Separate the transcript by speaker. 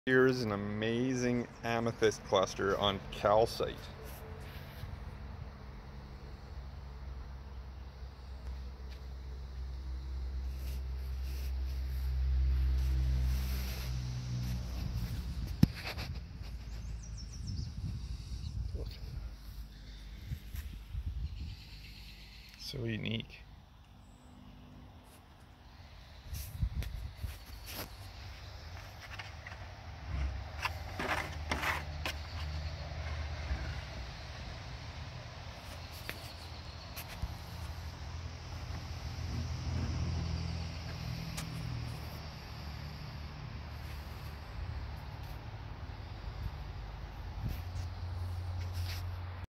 Speaker 1: Here's an amazing amethyst cluster on calcite. So unique.